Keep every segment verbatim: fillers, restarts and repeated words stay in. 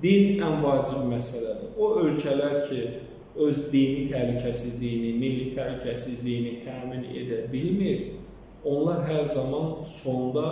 din ən vacib məsələdir. O ölkələr ki, öz dini təhlükəsizliyini, milli təhlükəsizliyini təmin edə bilmir, onlar hər zaman sonda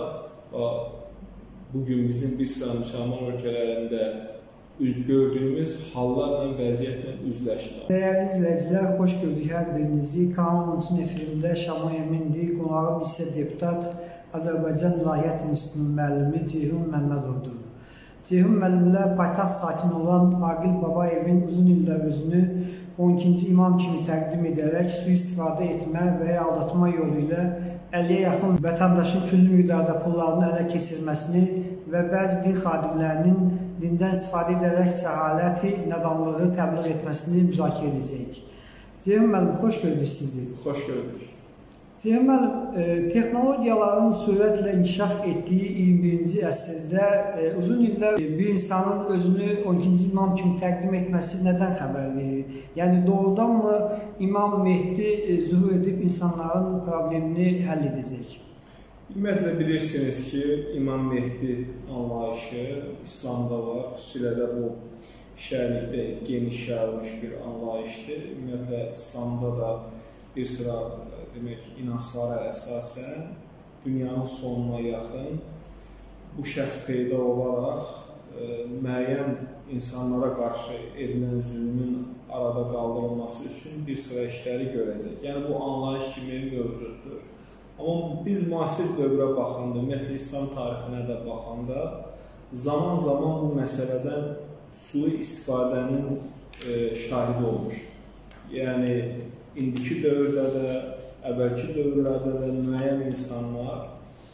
bugün bizim bir sıra müsəlman ölkələrində üz gördüyümüz hallarla, vəziyyətlə üzləşirlər. Dəyərli izləyicilər, xoş gördük hər birinizi. Kanal on üçün efirində Şamay Əmindir. Qonağım isə deputat Azərbaycan İlahiyyat İnstitutunun müəllimi Ceyhun Məmmədovdur. Ceyhun müəllimlə paytaxt sakin olan Aqil Babayevin uzun illər özünü on ikinci imam kimi təqdim edərək sui-istifadə etmə və ya aldatma yolu ilə əlliyə yaxın vətəndaşın küllü miqdarda pullarını ələ keçirməsini və bəzi din xadimlərinin dindən istifadə edərək cəhaləti, nadanlığı təbliğ etməsini müzakirə edəcəyik. Ceyhun müəllim, xoş gördük sizi. Xoş gördük. Ceyhun müəllim, texnologiyaların sürətlə inkişaf etdiyi iyirmi birinci əsrdə uzun illər bir insanın özünü on ikinci imam kimi təqdim etməsi nədən xəbər verir? Yəni doğrudanmı İmam Mehdi zuhur edib insanların problemini həll edəcək? Ümumiyyətlə bilirsiniz ki, İmam Mehdi anlayışı İslamda var, xüsusilə də bu şərlikdə geniş yayılmış bir anlayışdır. Ümumiyyətlə İslamda da bir sıra demək, inanclara əsasən dünyanın sonuna yaxın bu şəxs peyda olaraq e, müəyyən insanlara qarşı edilən zülmün arada qaldırılması üçün bir sıra işləri görəcək. Yəni bu anlayış kimi mövcuddur. Amma biz müasir dövrə baxanda, ümumiyyətlə İslam tarixinə də baxanda zaman-zaman bu məsələdən sui-istifadənin e, şahidi olmuş. Yəni indiki dövrdə də, əvvəlki dövrlərdə də müəyyən insanlar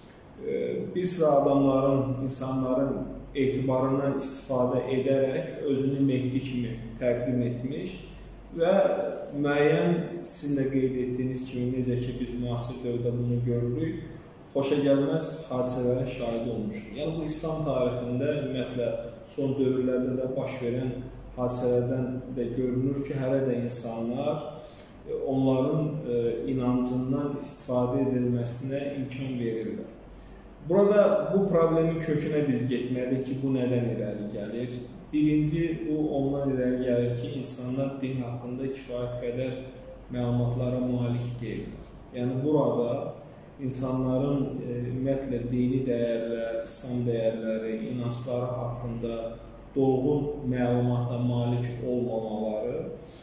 bir sıra adamların, insanların etibarından istifadə edərək özünü Mehdi kimi təqdim etmiş və müəyyən sizin də qeyd etdiyiniz kimi, necə ki biz müasir dövrdə bunu görürük, xoşa gəlməz hadisələrin şahidi olmuşdur. Yəni bu İslam tarixində ümumiyyətlə son dövrlərdə də baş verən hadisələrdən də görünür ki, hələ də insanlar onların e, inancından istifadə edilməsinə imkan verirlər. Burada bu problemin kökünə biz getməliyik ki, bu nədən irəli gəlir? Birinci, bu ondan irəli gəlir ki, insanlar din haqqında kifayət qədər məlumatlara malik deyirlər. Yəni burada insanların e, ümumiyyətlə dini dəyərlər, İslam dəyərləri, inancları haqqında dolğun məlumata malik olmamaları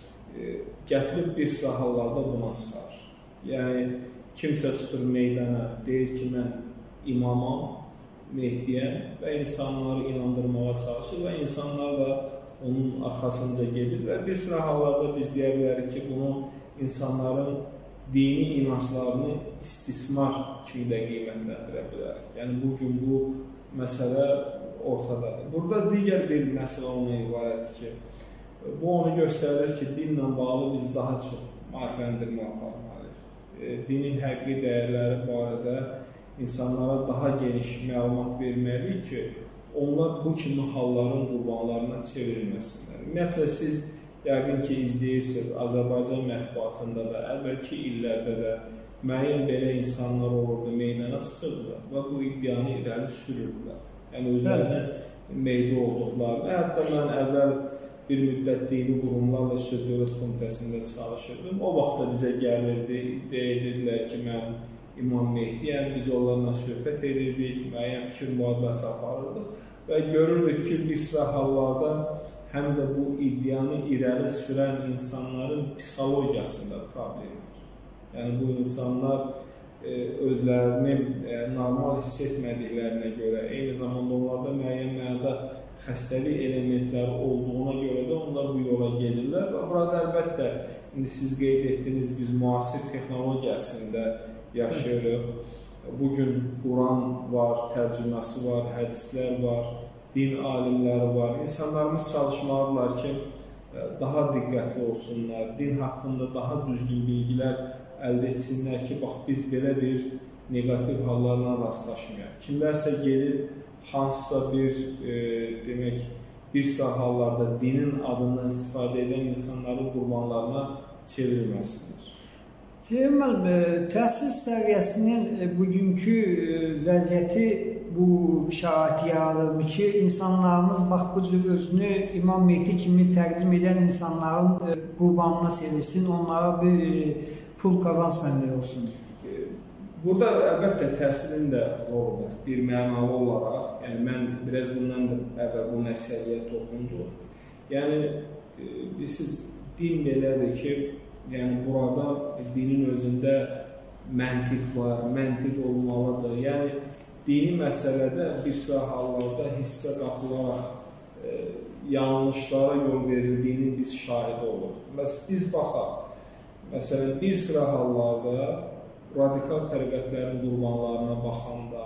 gətirib bir sıra hallarda buna çıxar. Yəni, kimsə çıxır meydana, deyir ki, mən imamam, Mehdiyəm və insanları inandırmağa çalışır və insanlar da onun arxasınca gedir və bir sıra hallarda biz deyə bilərik ki, bunu insanların dini inanclarını istismar kimi də qiymətləndirə bilərik. Yəni, bugün bu məsələ ortadadır. Burada digər bir məsələ ona ibarətdir ki, bu onu göstərir ki, dinlə bağlı biz daha çox maarifləndirmə aparmalıyıq. E, dinin həqiqi dəyərləri barədə insanlara daha geniş məlumat verməliyik ki, onlar bu kimi halların qurbanlarına çevrilməsinlər. Ümumiyyətlə, siz yəqin ki, izləyirsiniz, Azərbaycan mətbuatında da, əvvəlki illərdə də müəyyən belə insanlar olurdu, meydana çıxırdılar və bu iddianı irəli sürürdülər. Yəni, özlərinin meydi olduqlarını. Hətta mən əvvəl bir müddət dini qurumlarla Söz Dövlət Komitəsində çalışırdım. O vaxtda bizə gəlirdi, iddia edirdilər ki, mən İmam Mehdiyəm, biz onlarla söhbət edirdik, müəyyən fikir mübadiləsi aparırdıq və görürdük ki, bir sıra hallarda həm də bu iddianı irəli sürən insanların psixologiyasında problem var. Yəni, bu insanlar e, özlərini e, normal hiss etmədiklərinə görə, eyni zamanda onlarda müəyyən mənada xəstəlik elementləri olduğuna görə də onlar bu yola gedirlər və burada əlbəttə, indi siz qeyd etdiniz, biz müasir texnologiyasında yaşayırıq. Bugün Quran var, tərcüməsi var, hədislər var, din alimləri var. İnsanlarımız çalışmalıdırlar ki, daha diqqətli olsunlar, din haqqında daha düzgün bilgilər əldə etsinlər ki, bax, biz belə bir negativ hallarla rastlaşmayaq. Kimlərsə gelib, hansısa bir, e, demək, bir sıra hallarda dinin adından istifadə edən insanların qurbanlarına çevrilməsinlər. Ceyhun müəllim, təhsil səviyyəsinin bugünkü vəziyyəti bu şərait yaradılmı ki, insanlarımız bax bu cür özünü İmam Mehdi kimi təqdim edən insanların qurbanına çevirsin, onlara bir pul qazanc mənbəyi olsun. Burada əlbəttə təhsilin də rolu var, bir mənalı olaraq. Yəni, mən biraz bundan da əvvəl bu məsələyə toxundum. Yəni, bilirsiniz, din belədir ki, yəni burada dinin özündə məntiq var, məntiq olmalıdır. Yəni, dini məsələdə bir sıra hallarda hissə qapılaraq e, yanlışlara yol verildiyini biz şahid oluruq. Məsələn, biz baxaq, məsələn, bir sıra hallarda radikal təriqətlərin qurbanlarına baxanda,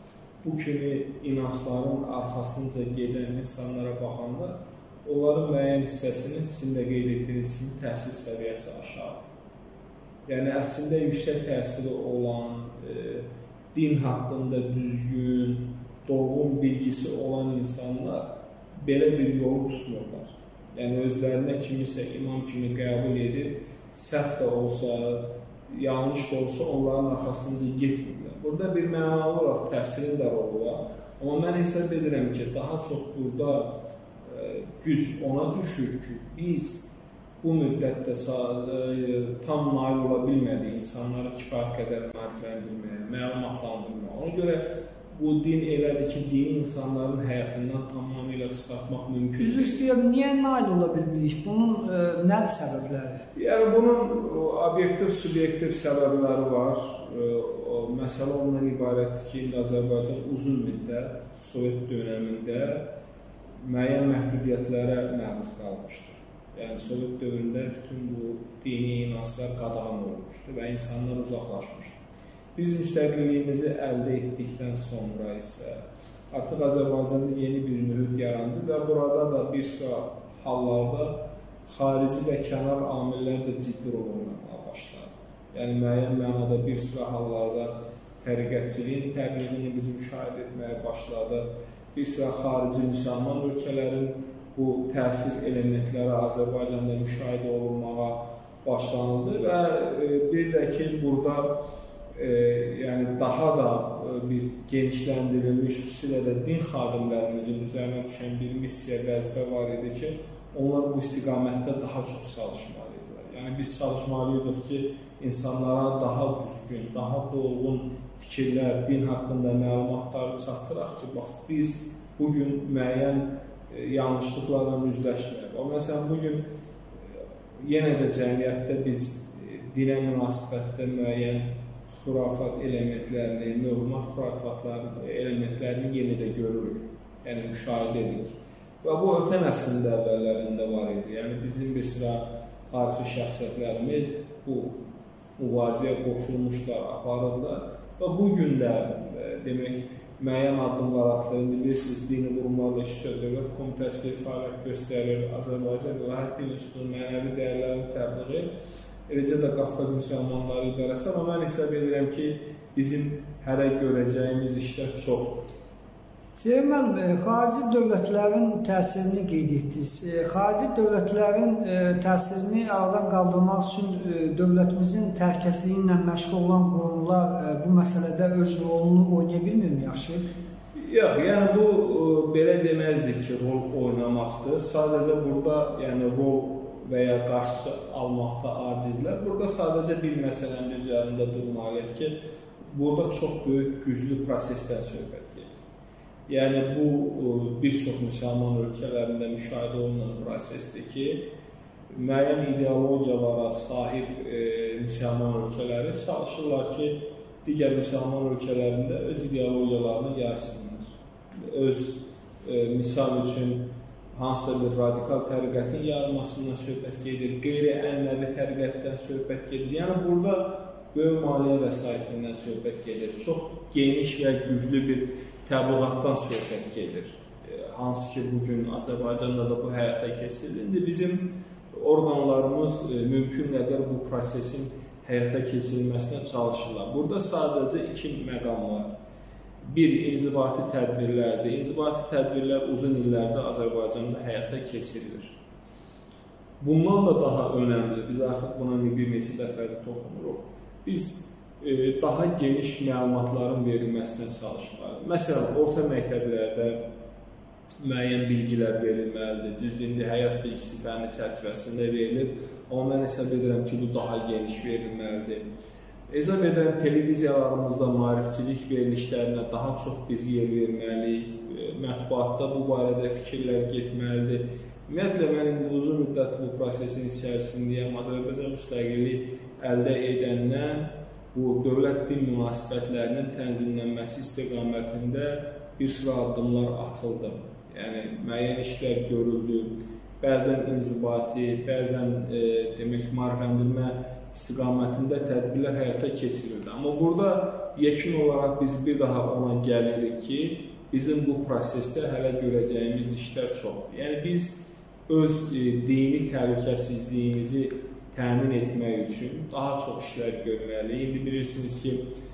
bu kimi inancların arxasınca gedən insanlara baxanda, onların müəyyən hissəsinin sizin də qeyd etdiyiniz kimi təhsil səviyyəsi aşağıdır. Yəni, əslində yüksək təhsili olan, e, din haqqında düzgün, dolğun bilgisi olan insanlar belə bir yolu tutmurlar. Yəni, özlərinə kimisə imam kimi qəbul edib, səhv də olsa, yanlış da olsa onların arxasınca getmirlər. Burada bir mənalı olaraq təhsilin də rolu var. Amma mən hesab edirəm ki, daha çox burada e, güc ona düşür ki, biz bu müddətdə e, tam nail ola bilmədik insanları kifayət qədər maarifləndirməyə, məlumatlandırməyə. Ona görə bu din elədir ki, dini insanların həyatından tamamilə çıxartmaq mümkün. Düz istəyəm, niyə nail ola bilmirik? Bunun e, nədir səbəbləri? Yəni, bunun obyektiv, subyektiv səbəbləri var. E, o, məsələ ondan ibarətdir ki, Azərbaycan uzun müddət Sovet dönəmində müəyyən məhdudiyyətlərə məruz qalmışdır. Yəni, Sovet dövründə bütün bu dini inanclar qadağan olmuşdur və insanlar uzaqlaşmışdır. Biz müstəqilliyimizi əldə etdikdən sonra isə artıq Azərbaycanda yeni bir mühit yarandı və burada da bir sıra hallarda xarici və kənar amillər də ciddi rol oynamaya başladı. Yəni, müəyyən mənada bir sıra hallarda təriqətçiliyin təbliğini biz müşahidə etməyə başladı. Bir sıra xarici müsəlman ölkələrin bu təsir elementləri Azərbaycanda müşahidə olunmağa başlanıldı və bir də ki, burada E, yəni daha da e, bir genişləndirilmiş, xüsusilə də din xadimlərimizin üzərinə düşən bir missiya, vəzifə var idi ki, onlar bu istiqamətdə daha çox çalışmalıydilər. Yəni, biz çalışmalıydıq ki, insanlara daha düzgün, daha dolğun fikirlər, din haqqında məlumatları çatdıraq ki, bax, biz bugün müəyyən e, yanlışlıqlarla üzləşməyək. O, məsələn, bugün e, yenə də cəmiyyətdə biz e, dinə münasibətdə müəyyən xurafat elementlərini, mövhumat xurafatların elementlərini yenə də görürük, yəni müşahidə edirik. Və bu ötən əsrində əvvəllərində var idi. Yəni bizim bir sıra tarixi şəxsiyyətlərimiz bu mübarizəyə qoşulmuşlar, aparırlar və bu gün də demək müəyyən addımlar atılır. Bilirsiniz, Dini Qurumlarla İşçi Dövlət Komitəsi fəaliyyət göstərir, Azərbaycan İlahiyyat İnstitutunun mənəvi dəyərlərini təbliği, eləcə də Qafqaz müsəlmanları idarəsi, amma mən hesab edirəm ki, bizim hələ görəcəyimiz işlər çoxdur. Ceyhun bəy, xarici dövlətlərin təsirini qeyd etdiniz. Xarici dövlətlərin təsirini aradan qaldırmaq üçün dövlətimizin təhlükəsizliyi ilə məşğul olan qurumlar bu məsələdə öz rolunu oynaya bilmir mi yaxşı? Yox, yəni bu belə deməzdik ki, rol oynamaqdır. Sadəcə burada yəni rol və ya qarşı almaqda acizlər. Burada sadəcə bir məsələnin üzərində durmalıyıq ki, burada çox böyük, güclü prosesdən söhbət gedir. Yəni, bu bir çox müsəlman ölkələrində müşahidə olunan prosesdir ki, müəyyən ideologiyalara sahib e, müsəlman ölkələri çalışırlar ki, digər müsəlman ölkələrində öz ideologiyalarını yaysınlar. Öz, e, misal üçün, hansısa bir radikal təriqətin yayılmasından söhbət gedir, qeyri-ənənəvi təriqətdən söhbət gedir. Yəni, burada böyük maliyyə vəsaitindən söhbət gedir. Çox geniş və güclü bir təbliğatdan söhbət gedir. Hansı ki, bugün Azərbaycanda da bu həyata keçirilir. İndi bizim orqanlarımız mümkün qədər bu prosesin həyata keçirilməsinə çalışırlar. Burada sadəcə iki məqam var. Bir, inzibati tədbirlərdir. İnzibati tədbirlər uzun illərdə Azərbaycanda həyata keçirilir. Bundan da daha önəmli, biz artıq buna bir neçə dəfədə toxunuruq. Biz daha geniş məlumatların verilməsinə çalışmalıdır. Məsələn, orta məktəblərdə müəyyən bilgilər verilməlidir. Düzdür, indi həyat bilgisi fənni çərçivəsində verilir. Amma mən hesab edirəm ki, bu daha geniş verilməlidir. Hesab edirəm, televiziyalarımızda maarifçilik verilişlərinə daha çox biz yer verməliyik. Mətbuatda bu barədə fikirlər getməlidir. Ümumiyyətlə, mən indi uzun müddət bu prosesin içərisindəyəm. Azərbaycan müstəqillik əldə edəndən bu dövlət-din münasibətlərinin tənzimlənməsi istiqamətində bir sıra addımlar atıldı. Yəni, müəyyən işlər görüldü. Bəzən inzibati, bəzən e, demək, maarifləndirmə istiqamətində tədbirlər həyata keçirildi. Amma burada yekun olaraq biz bir daha ona gəlirik ki, bizim bu prosesdə hələ görəcəyimiz işlər çoxdur. Yəni, biz öz e, dini təhlükəsizliyimizi təmin etmək üçün daha çox işlər görməliyik. İndi bilirsiniz ki,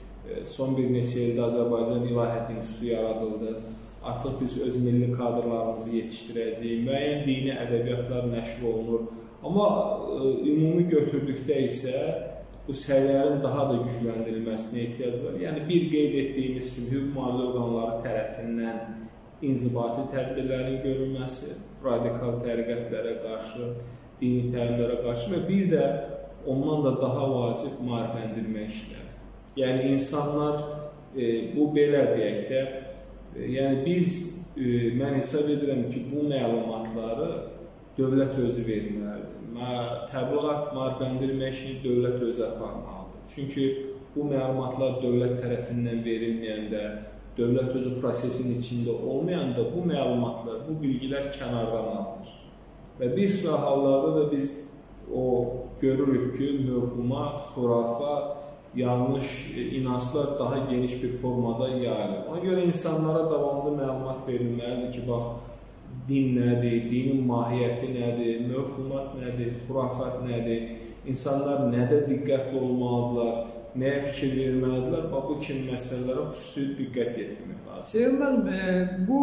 son bir neçə ildə Azərbaycan İlahiyyat İnstitutu yaradıldı. Artıq biz öz milli kadrlarımızı yetişdirəcəyik. Müəyyən dini ədəbiyyatlar nəşr olunur. Amma ümumi götürdükdə isə bu səviyyələrin daha da gücləndirilməsinə ehtiyac var. Yəni, bir qeyd etdiyimiz kimi, hüquq mühafizə orqanları tərəfindən inzibati tədbirlərin görülməsi, radikal təriqətlərə qarşı, dini təlimlərə qarşı və bir də ondan da daha vacib maarifləndirmə işləri. Yəni, insanlar, e, bu belə deyək də, e, yəni biz, e, mən hesab edirəm ki, bu məlumatları dövlət özü verməlidir. Təbliğat, maarifləndirmə işini dövlət özü aparmalıdır. Çünki bu məlumatlar dövlət tərəfindən verilməyəndə, dövlət özü prosesin içində olmayanda bu məlumatlar, bu bilgilər kənardan alınır. Və bir sıra hallarda da biz o görürük ki, mövhumat, xurafat, yanlış inanclar daha geniş bir formada yayılır. Ona görə insanlara davamlı məlumat verilməlidir ki, bax, din nədir, dinin mahiyyəti nədir, mövhumat nədir, xurafat nədir, insanlar nədə diqqətli olmalıdırlar, nəyə fikir verməlidirlər, bu kimi məsələlərə xüsusi diqqət yetirmək lazım. Ceyhun müəllim, bu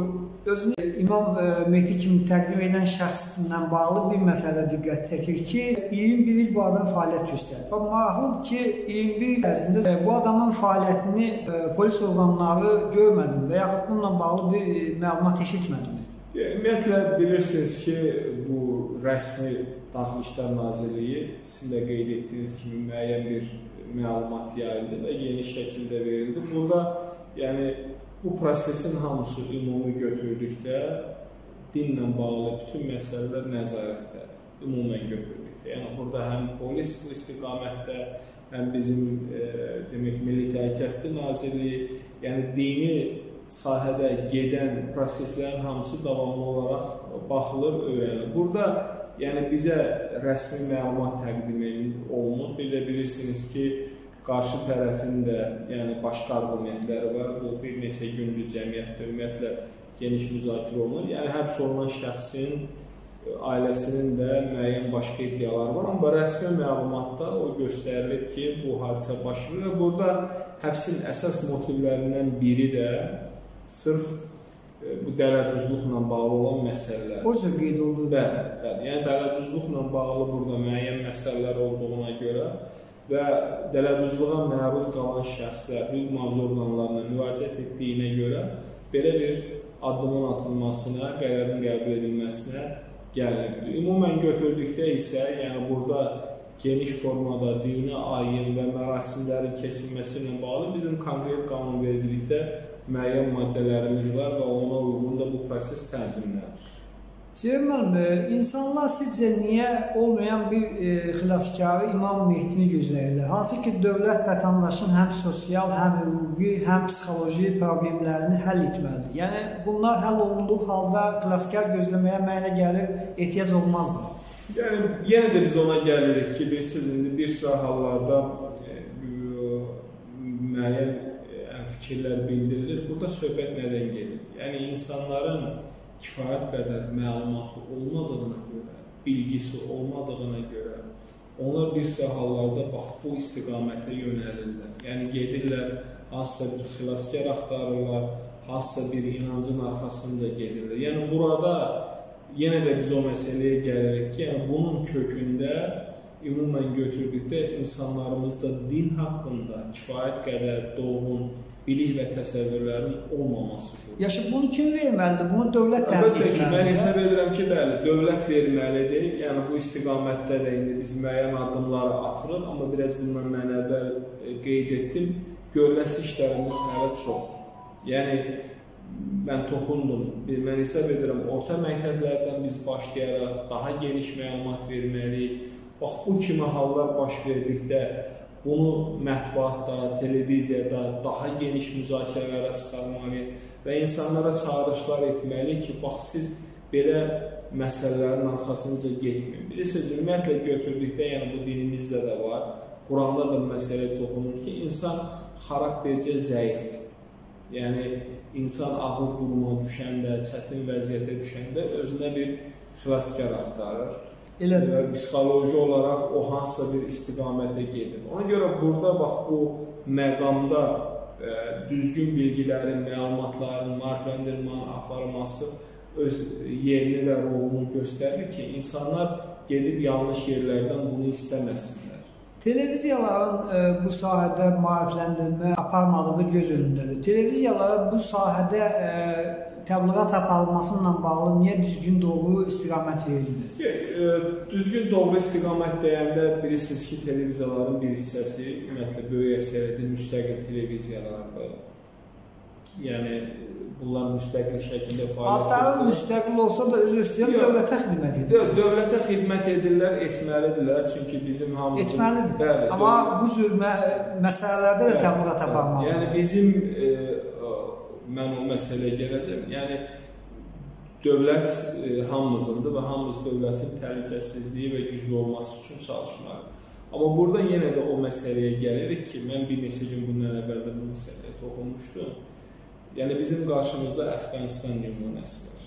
özünü İmam Mehdi kimi təqdim edən şəxsindən bağlı bir məsələ diqqət çəkir ki, iyirmi bir il bu adam fəaliyyət göstərir. Maraqlıdır ki, iyirmi bir il ərzində bu adamın fəaliyyətini polis orqanları görmədim və yaxud bununla bağlı bir məlumat eşitmədim. Ümumiyyətlə, bilirsiniz ki, bu rəsmi Daxili İşlər Nazirliyi sizin də qeyd etdiyiniz kimi müəyyən bir məlumat yayıldı və geniş şəkildə verildi. Burada, yəni, bu prosesin hamısı ümumi götürdükdə dinlə bağlı bütün məsələlər nəzarətdədir, ümumən götürdükdə. Yəni, burada həm polis bu istiqamətdə, həm bizim e, demək, Milli Təhlükəsizlik Nazirliyi, yəni dini sahədə gedən proseslərin hamısı davamlı olaraq baxılır, öyrənilir. Burada yəni, bizə rəsmi məlumat təqdim olunur. Bir də bilirsiniz ki, qarşı tərəfin də yəni, başqa argumentləri var. Bu, bir neçə gündür cəmiyyətdə ümumiyyətlə geniş müzakirə olunur. Yəni, həbs olunan şəxsin, ailəsinin də müəyyən başqa iddiaları var. Amma rəsmi məlumatda o göstərilir ki, bu hadisə baş verir və burada həbsin əsas motivlərindən biri də sırf bu dələduzluqla bağlı olan məsələlər. O cür qeyd olunur. Bəli, bəli. Yəni, dələduzluqla bağlı burada müəyyən məsələlər olduğuna görə və dələduzluğa məruz qalan şəxslər hüquq mühafizə orqanlarına müraciət etdiyinə görə belə bir addımın atılmasına, qərarın qəbul edilməsinə gəlinir. Ümumən götürdükdə isə, yəni burada geniş formada dini ayin və mərasimlərin keçirilməsi ilə bağlı bizim konkret qanunvericilikdə müəyyən maddələrimiz var və ona uyğun da bu proses tənzimlənir. Ceyhun müəllim, insanlar sizcə niyə olmayan bir e, xilaskarı İmam Mehdini gözləyirlər? Hansı ki, dövlət vətəndaşın həm sosial, həm hüquqi, həm psixoloji problemlərini həll etməlidir. Yəni, bunlar həll olunduğu halda xilaskar gözləməyə mənə gəlir, ehtiyac olmazdır. Yəni, yenə də biz ona gəlirik ki, biz siz indi bir sıra hallarda e, müəyyən fikirlər bildirilir. Burada söhbət nədən gedir? Yəni, insanların kifayət qədər məlumatı olmadığına görə, bilgisi olmadığına görə, onlar bir sıra hallarda bax, bu istiqamətə yönəlirlər. Yəni, gedirlər, hansısa bir xilaskar axtarırlar, hansısa bir inancın arxasınca gedirlər. Yəni, burada yenə də biz o məsələyə gəlirik ki, yəni, bunun kökündə ümumən götürdükdə insanlarımızda din haqqında kifayət qədər dolğun bilik və təsəvvürlərin olmamasıdır. Yaşı bunu kim verməlidir? Bunu dövlət təmin etməlidir. Əlbəttə ki, mən hesab edirəm ki, bəli, dövlət verməlidir. Yəni bu istiqamətdə də indi biz müəyyən addımları atırıq, amma biraz bundan mən əvvəl qeyd etdim, görüləsi işlərimiz hələ çoxdur. Yəni mən toxundum, mən hesab edirəm, orta məktəblərdən biz başlayaraq daha geniş məlumat verməliyik. Bax, bu kimi hallar baş verdikdə bunu mətbuatda, televiziyada daha geniş müzakirələrə çıxarmalıyıq və insanlara çağırışlar etməliyik ki, bax, siz belə məsələlərin arxasınca getməyin. Bilirsiniz, ümumiyyətlə götürdükdə, yəni bu dinimizdə də var, Quranda da məsələ toxunur ki, insan xaraktercə zəifdir. Yəni, insan ağır duruma düşəndə, çətin vəziyyətə düşəndə özünə bir xilaskar axtarır. Elə və psixoloji olaraq o hansısa bir istiqamətə gedir. Ona görə burada bax bu məqamda e, düzgün bilgilərin, məlumatların, maarifləndirmənin aparılması öz yerini və rolunu göstərir ki, insanlar gedib yanlış yerlərdən bunu istəməsinlər. Televiziyaların e, bu sahədə maarifləndirmə aparmadığı göz önündədir. Televiziyalara bu sahədə e, təbliğat aparılmasıyla bağlı niyə düzgün doğru istiqamət verilmir? E, düzgün doğru istiqamət deyəndə bilirsiniz ki, televiziyaların bir hissəsi, ümumiyyətlə böyük əksəriyyəti müstəqil televiziyalardır. Yəni bunlar müstəqil şəkildə fəaliyyət Adları müstəqil olsa da öz üstüyəm dövlətə xidmət edirlər. Dövlətə xidmət edirlər, etməlidirlər. Çünki bizim hamımız... Etməlidir. Bəli, amma dövlət... bu cür mə məsələlərdə də təbliğat aparmalıdır. Yəni bizim, e, mən o məsələyə gələcəm. Yəni dövlət e, hamımızındır və hamımız dövlətin təhlükəsizliyi və güclü olması üçün çalışmalıdır. Amma burada yenə də o məsələyə gəlirik ki, mən bir neçə gün bundan əvvəl də bu məsələyə toxunmuşdum. Yəni bizim qarşımızda Əfqanistan nümunəsi var.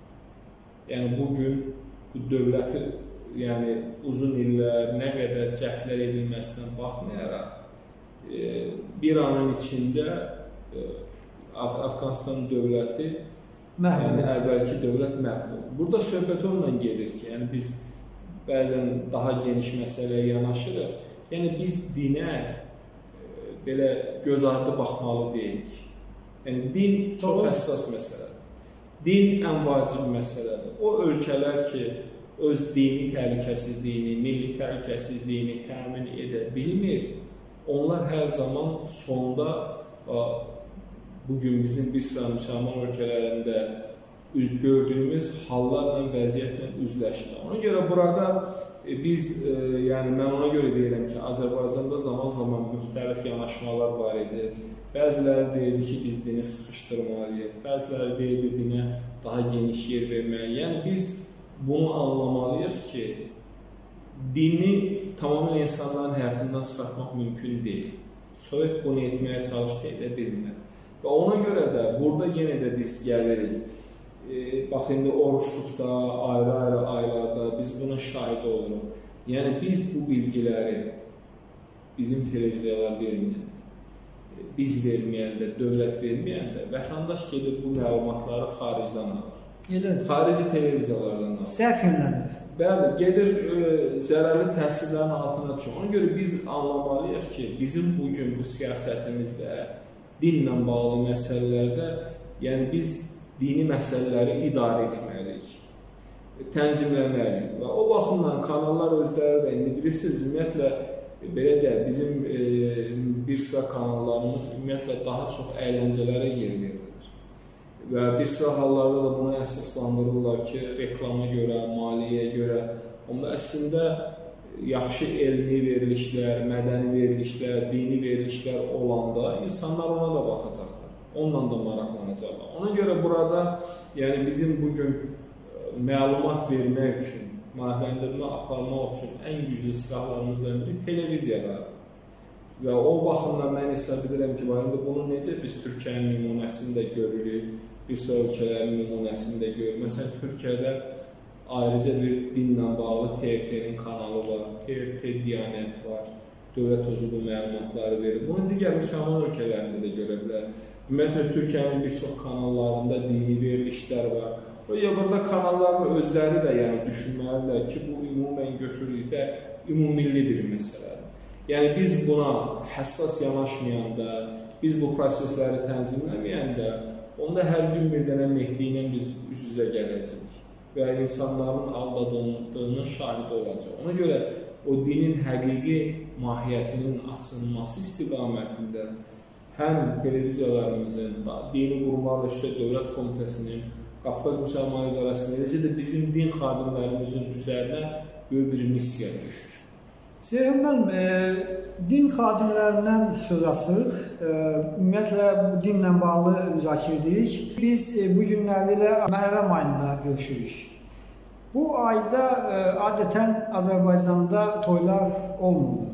Yəni bugün bu dövləti yəni uzun illər nə qədər cəhdlər edilməsinə baxmayaraq e, bir anın içində e, Əfqanistan dövləti yəni əvvəlki dövlət məhv oldu. Burada söhbət onunla gedir ki, yəni biz bəzən daha geniş məsələyə yanaşırıq. Yəni biz dinə e, belə göz ardı baxmalı deyilik. Yəni, din çox həssas məsələdir. Din ən vacib məsələdir. O ölkələr ki, öz dini təhlükəsizliyini, milli təhlükəsizliyini təmin edə bilmir, onlar hər zaman sonda bugün bizim bir sıra müsəlman ölkələrində üz gördüyümüz hallarla, vəziyyətlə üzləşirlər. Ona görə burada biz, yəni mən ona görə deyirəm ki, Azərbaycanda zaman-zaman müxtəlif yanaşmalar var idi. Bəziləri deyirdi ki, biz dini sıxışdırmalıyıq, bəziləri deyirdi dinə daha geniş yer verməliyik. Yəni biz bunu anlamalıyıq ki, dini tamamilə insanların həyatından çıxartmaq mümkün deyil. Sovet bunu etməyə çalışdı, edə bilmədi. Və ona görə də burada yenə də biz gəlirik. E, bax, indi oruçluqda, ayrı-ayrı aylarda biz buna şahid oluruq. Yəni biz bu bilgiləri bizim televiziyalar verməyən, biz verməyəndə, dövlət verməyəndə vətəndaş gedir bu məlumatları xaricdən alır. Elədir. Xarici televiziyalardan alır. Səhv yönləndirir. Bəli, gedir e, zərərli təsirlərin altına çıxır. Ona görə biz anlamalıyıq ki, bizim bugün bu siyasətimizdə, dinlə bağlı məsələlərdə, yəni biz dini məsələləri idarə etməliyik, tənzimləməliyik. Və o baxımdan kanallar özləri də, indi bilirsiniz, ümumiyyətlə, belə də bizim e, bir sıra kanallarımız ümumiyyətlə daha çox əyləncələrə yer verilir. Və bir sıra hallarda da buna əsaslandırırlar ki, reklama görə, maliyyəyə görə. Onda əslində yaxşı elmi verilişlər, mədəni verilişlər, dini verilişlər olanda insanlar ona da baxacaqlar, onunla da maraqlanacaqlar. Ona görə burada yəni bizim bugün məlumat vermək üçün, maarifləndirmə aparmaq üçün ən güclü silahlarımızdan biri televiziyalardır. Və o baxımdan mən hesab edirəm ki, bunu necə biz Türkiyənin nümunəsində görürük, bir sıra ölkələrin nümunəsində görürük. Məsələn, Türkiyədə ayrıca bir dinlə bağlı T R T-nin kanalı var, T R T Diyanət var, dövlət özü bu məlumatları verir. Bunu digər müsəlman ölkələrində də görə bilər. Ümumiyyətlə, Türkiyənin bir çox kanallarında dini verilişlər var. O burada kanalların özləri də yəni düşünməlidirlər ki, bu ümumən götürükdə ümumilli bir məsələdir. Yəni biz buna həssas yanaşmayanda, biz bu prosesləri tənzimləməyəndə, onda hər gün bir dənə Mehdi ilə biz üz-üzə gələcəyik və insanların aldadıldığının şahidi olacaq. Ona görə o dinin həqiqi mahiyyətinin açılması istiqamətində həm televiziyalarımızın, Dini Qurumlarla Üzrə Dövlət Komitəsinin, Qafqaz Müsəlman İdarəsinin, eləcə də bizim din xadimlərimizin üzərinə böyük bir missiya düşür. Ceyhun müəllim, e, din xadimlərindən söz açırıq. E, ümumiyyətlə, bu dinlə bağlı müzakirə edirik. Biz e, bu günlərlə Məhərrəm ayında görüşürük. Bu ayda e, adətən Azərbaycanda toylar olmur.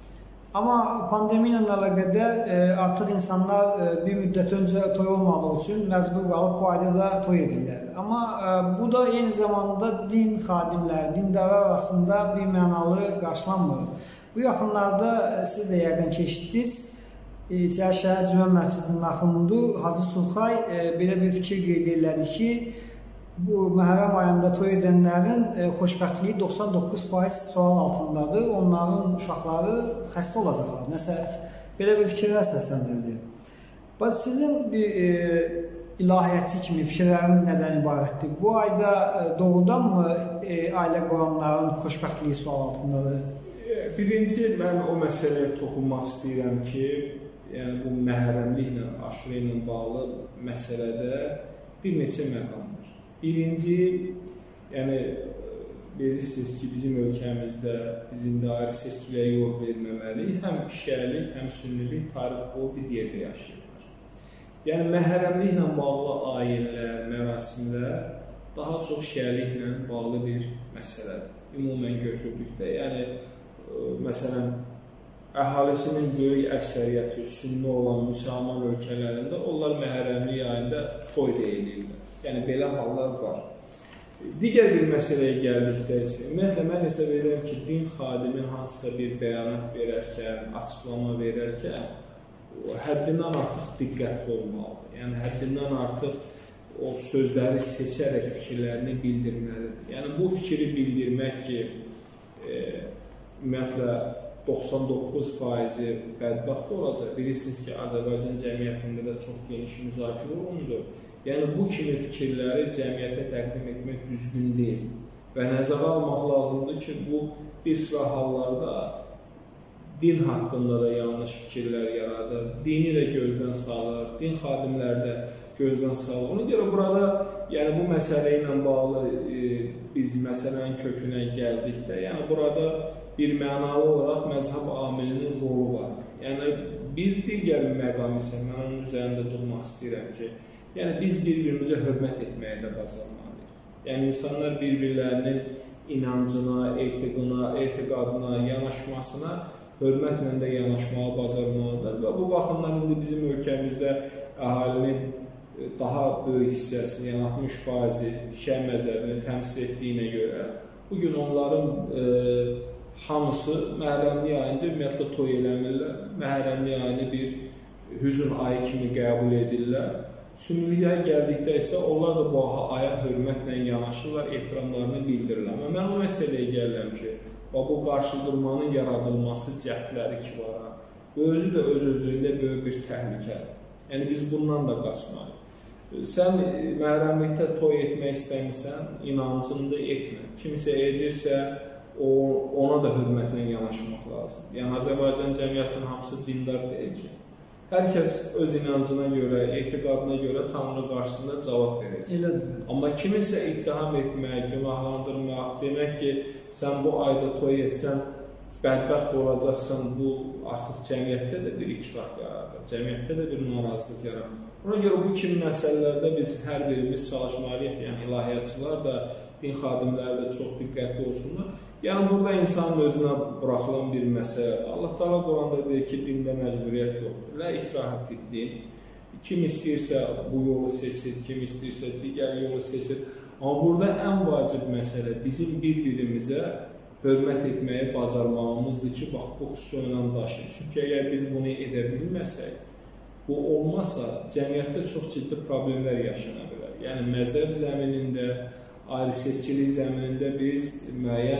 Amma pandemiya ilə əlaqədar e, artıq insanlar e, bir müddət öncə toy olmadığı üçün məcbur qalıb bu ayda da toy edirlər. Amma e, bu da eyni zamanda din xadimləri, dindarlar arasında bir mənalı qarşılanmır. Bu yaxınlarda e, siz də yəqin ki, eşitdiniz. İçəri şəhər Cümə Məscidinin axınında Hacı Sulxay e, belə bir fikir qeyd elədi ki, bu Məhərrəm ayında toy edənlərin e, xoşbəxtliyi doxsan doqquz faiz sual altındadır. Onların uşaqları xəstə olacaqlar. Nəsə, belə bir fikirlər səsləndirdi. Sizin bir e, ilahiyyatçı kimi fikirləriniz nədən ibarətdir? Bu ayda e, doğrudanmı e, ailə quranların xoşbəxtliyi sual altındadır? Birinci, mən o məsələyə toxunmaq istəyirəm ki, yəni bu məhərrəmliklə, aşırı ilə bağlı məsələdə bir neçə məqam var. Birinci, yəni bilirsiniz ki, bizim ölkəmizdə bizim də ayrı seçkilərə yol verməməli, həm şiəlik, həm sünnilik tarix boyu bir yerdə yaşayırlar. Yəni məhərrəmliklə bağlı ayinlər, mərasimlər daha çox şiəliklə bağlı bir məsələdir. Ümumən götürdükdə, yəni məsələn, əhalisinin böyük əksəriyyəti sünni olan müsəlman ölkələrində onlar məhərrəmlik ayında toy deyilirlər. Yəni, belə hallar var. Digər bir məsələyə gəldikdə isə, ümumiyyətlə, mən hesab edirəm ki, din xadimin hansısa bir bəyanat verərkən, açıqlama verərkən, həddindən artıq diqqətli olmalıdır. Yəni, həddindən artıq o sözləri seçərək fikirlərini bildirməlidir. Yəni, bu fikri bildirmək ki, e, ümumiyyətlə, doxsan doqquz faizi bədbəxt olacaq. Bilirsiniz ki, Azərbaycan cəmiyyətində də çox geniş müzakirə olundu. Yəni, bu kimi fikirləri cəmiyyətə təqdim etmək düzgün deyil və nəzərə almaq lazımdır ki, bu bir sıra hallarda din haqqında da yanlış fikirlər yaradır, dini də gözdən salır, din xadimləri də gözdən salır. Ona görə burada yəni, bu məsələ ilə bağlı e, biz məsələnin kökünə gəldikdə, yəni burada bir mənalı olaraq məzhəb amilinin rolu var. Yəni, bir digər məqam isə mən onun üzərində durmaq istəyirəm ki, yəni biz bir-birimizə hörmət etməyə də bacarmalıyıq. Yəni insanlar bir-birlərinin inancına, etiqına, etiqadına, yanaşmasına hörmətlə də yanaşmağa bacarmalıdır. Və bu baxımdan indi bizim ölkəmizdə əhalinin daha böyük hissəsi, yəni altmış faizi şiə məzhəbini təmsil etdiyinə görə bugün onların e, hamısı Məhərrəmlik ayında ümumiyyətlə toy eləmirlər. Məhərrəmlik ayını bir hüzün ayı kimi qəbul edirlər. Sünniliyə gəldikdə isə onlar da bu aya hörmətlə yanaşırlar, ehtiramlarını bildirirlər. Amma mən o məsələyə gəlirəm ki, bu qarşıdurmanın yaradılması cəhdləri ki var, bu özü də öz-özlüyündə böyük bir təhlükədir. Yəni biz bundan da qaçmalıyıq. Sən məhərrəmlikdə toy etmək istəmirsən, inancında etmə. Kimisə edirsə, o, ona da hörmətlə yanaşmaq lazım. Yəni Azərbaycan cəmiyyətinin hamısı dindar deyil ki. Hər kəs öz inancına görə, etiqadına görə Tanrı qarşısında cavab verəcək. Amma kimisə ittiham etmək, günahlandırmaq, demək ki, sən bu ayda toy etsən, bədbəxt olacaqsan, bu artıq cəmiyyətdə də bir ikrah yaradır, cəmiyyətdə də bir narazılıq yaradır. Ona görə bu kimi məsələlərdə biz hər birimiz çalışmalıyıq, yəni ilahiyyatçılar da, din xadimləri də çox diqqətli olsunlar. Yəni, burada insanın özünə buraxılan bir məsələ. Allah Teala Quranda deyir ki, dində məcburiyyət yoxdur. Lə ikrahə fid-din. Kim istəyirsə bu yolu seçir, kim istəyirsə digər yolu seçir. Amma burada ən vacib məsələ bizim bir-birimizə hörmət etməyi bacarmağımızdır ki, bax, bu xüsusilə daşıyır. Çünki əgər biz bunu edə bilməsək, bu olmasa, cəmiyyətdə çox ciddi problemlər yaşana bilər. Yəni, məzəb zəminində, ayrı seçkilik zəminində biz müəyyən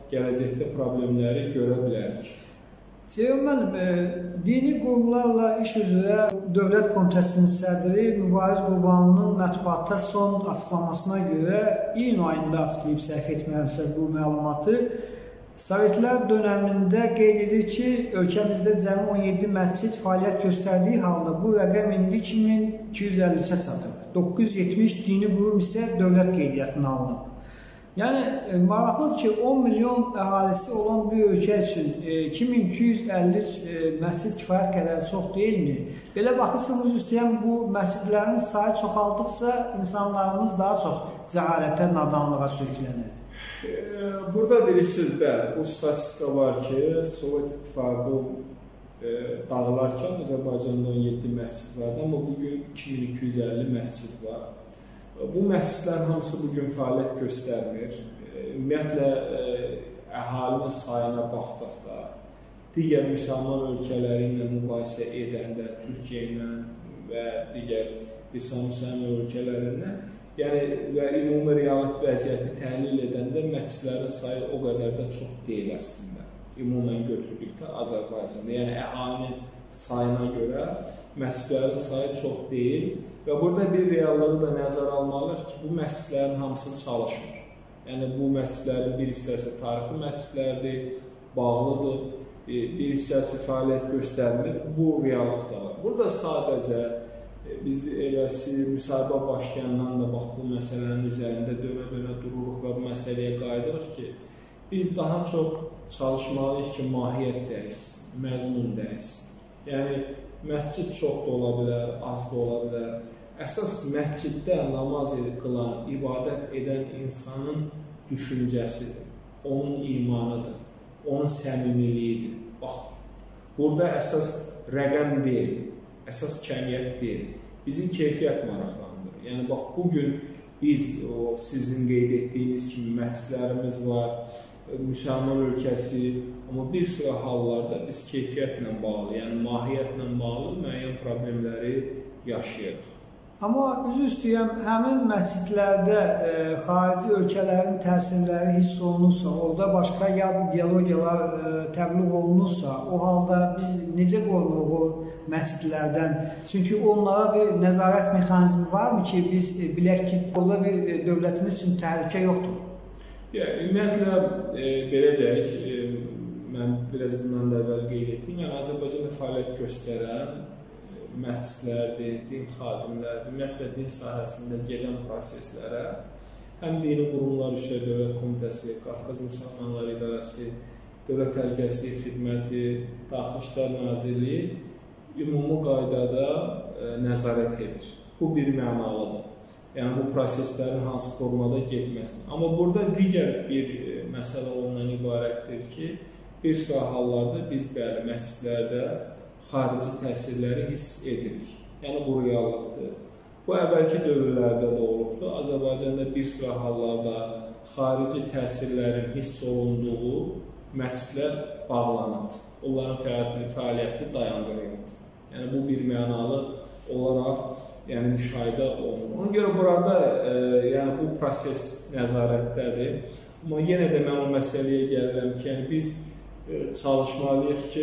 gələcəkdə problemləri görə bilərik. Ceyhun müəllim, e, dini qurumlarla iş üzrə Dövlət Komitəsinin sədri Mübariz Qurbanlının mətbuatda son açıqlamasına görə iyun ayında açıqlayıb səhv etmirəmsə bu məlumatı. Sovetlər dönəmində qeyd edir ki, ölkəmizdə cəmi on yeddi məscid fəaliyyət göstərdiyi halda bu rəqəm indi iki min iki yüz əlli üçə çatıb. doqquz yüz yetmiş dini qurum isə dövlət qeydiyyatına alınıb. Yəni, maraqlıdır ki, on milyon əhalisi olan bir ölkə üçün iki min iki yüz əlli üç məscid kifayət qədər çox deyilmi? Belə baxırsınız üstəyən bu məscidlərin sayı çoxaldıqca insanlarımız daha çox cəhalətə, nadanlığa sürüklənir. Burada bilirsiniz, bəli, bu statistika var ki, Sovet İttifaqı dağılarkən Azərbaycanda on yeddi məscid vardı, amma bugün iki min iki yüz əlli məscid var. Bu məscidlərin hamısı bugün fəaliyyət göstərmir. Ümumiyyətlə, əhalinin sayına baxdıqda, digər müsəlman ölkələri ilə mübahisə edəndə, Türkiyə ilə və digər müsəlman ölkələrindən, yəni və ümumi realitet vəziyyəti təhlil edəndə məscidlərin sayı o qədər də çox deyil əslində. Ümumən götürdükdə Azərbaycanda, yəni əhalinin sayına görə məscidlərin sayı çox deyil. Və burada bir reallığı da nəzərə almalıyıq ki, bu məscidlərin hamısı çalışmır. Yəni, bu məscidlərin bir hissəsi tarixi məscidlərdir, bağlıdır, bir hissəsi fəaliyyət göstərmir. Bu reallıq da var. Burada sadəcə biz eləsi müsahibə başlayandan da bax, bu məsələnin üzərində dönə-dönə dururuq və bu məsələyə qayıdırıq ki, biz daha çox çalışmalıyıq ki, mahiyyət dəyişsin, məzmun dəyişsin. Yəni, məscid çox da ola bilər, az da ola bilər. Əsas məsciddə namaz qılan, ibadət edən insanın düşüncəsidir, onun imanıdır, onun səmimiliyidir. Bax, burada əsas rəqəm deyil, əsas kəmiyyət deyil, bizi keyfiyyət maraqlandırır. Yəni, bax, bugün biz, o, sizin qeyd etdiyiniz kimi məscidlərimiz var, müsəlman ölkəsi, amma bir sıra hallarda biz keyfiyyətlə bağlı, yəni mahiyyətlə bağlı müəyyən problemləri yaşayırıq. Amma üzü üstəyəm, həmin məscidlərdə e, xarici ölkələrin təsirləri hiss olunursa, orada başqa yad ideologiyalar e, təbliğ olunursa, o halda biz necə qorunuq o məscidlərdən? Çünki onlara bir nəzarət mexanizmi varmı ki, biz e, bilək ki, orada bir e, dövlətimiz üçün təhlükə yoxdur? Ya, ümumiyyətlə, e, belə deyək, e, mən biraz bundan da əvvəl qeyd etdim, yəni Azərbaycanda fəaliyyət göstərən məscidlərdir, din xadimlərdir, ümumiyyətlə din sahəsində gedən proseslərə həm dini qurumlar üzrə Dövlət Komitəsi, Qafqaz Müsəlmanları İdarəsi, Dövlət Təhlükəsizlik Xidməti, Daxili İşlər Nazirliyi ümumi qaydada e, nəzarət edir. Bu bir mənalıdır. Yəni, bu proseslərin hansı formada getməsin. Amma burada digər bir e, məsələ ondan ibarətdir ki, bir sıra hallarda biz bəli məscidlərdə xarici təsirləri hiss edirik. Yəni, bu reallıqdır. Bu, əvvəlki dövrlərdə də olubdur. Azərbaycanda bir sıra hallarda xarici təsirlərin hiss olunduğu məscidlər bağlanırdı. Onların fəaliyyəti dayandırılırdı. Yəni, bu bir mənalı olaraq yəni, müşahidə olunur. Ona görə burada e, yəni, bu proses nəzarətdədir. Amma yenə də mən o məsələyə gəlirəm ki, yəni, biz e, çalışmalıyıq ki,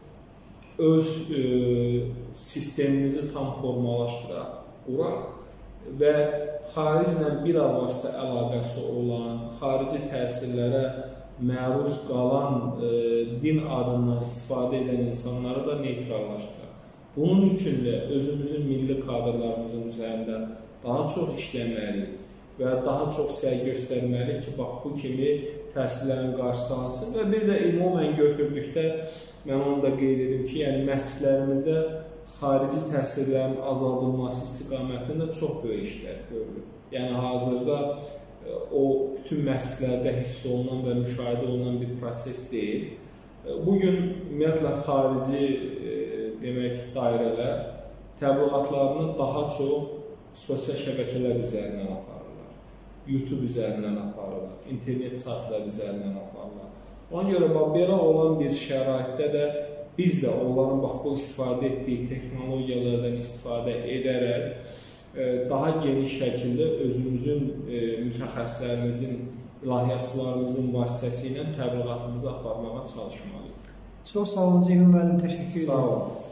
öz e, sistemimizi tam formalaşdıraq, quraq və xariclə bir avazda əlaqəsi olan, xarici təsirlərə məruz qalan e, din adından istifadə edən insanları da neytrallaşdıraq. Bunun üçün də özümüzün milli kadrlarımızın üzərində daha çox işləməliyik və daha çox səy göstərməliyik ki, bax, bu kimi təsirlərin qarşısı alsın və bir də ümumən götürdükdə mən onu da qeyd edim ki, yəni məscidlərimizdə xarici təsirlərin azaldılması istiqamətində çox böyük işlər görülür. Yəni hazırda o bütün məscidlərdə hiss olunan və müşahidə olunan bir proses deyil. Bugün ümumiyyətlə xarici demək dairələr təbliğatlarını daha çox sosial şəbəkələr üzərindən aparırlar, YouTube üzərindən aparırlar, internet saytlar üzərindən aparırlar. Ona görə bax, belə olan bir şəraitdə də biz də onların bax, bu istifadə etdiyi texnologiyalardan istifadə edərək daha geniş şəkildə özümüzün mütəxəssislərimizin ilahiyyatçılarımızın vasitəsilə təbliğatımızı aparmağa çalışmalıyıq. Çox sağ olun Ceyhun müəllim, təşəkkür edirəm. Sağ olun.